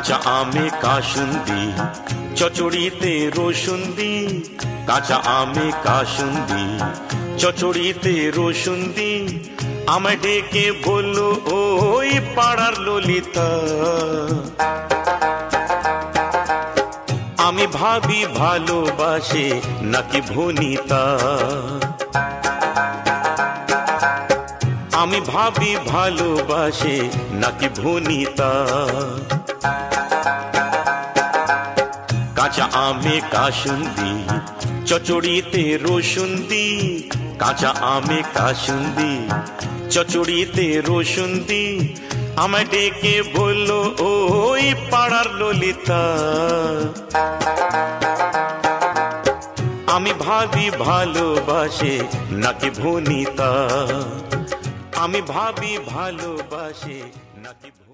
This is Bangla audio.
কাঁচা আমে কাসুন্দি চচড়িতে রসুন্দি, কাঁচা আমে কাসুন্দি চচড়িতে রসুন্দি, আমায় ডেকে বললো ওই পাড়ার ললিতা। আমি ভাবি ভালোবাসে নাকি ভনিতা, আমি ভাবি ভালোবাসে নাকি ভনিতা। কাঁচা আমে কাসুন্দি চচড়িতে রসুন্দি, কাঁচা আমে কাসুন্দি চচড়িতে রসুন্দি, আমায় ডেকে বললো ওই পাড়ার ললিতা। আমি ভাবি ভালোবাসে নাকি ভনিতা, আমি ভাবি ভালোবাসে নাকি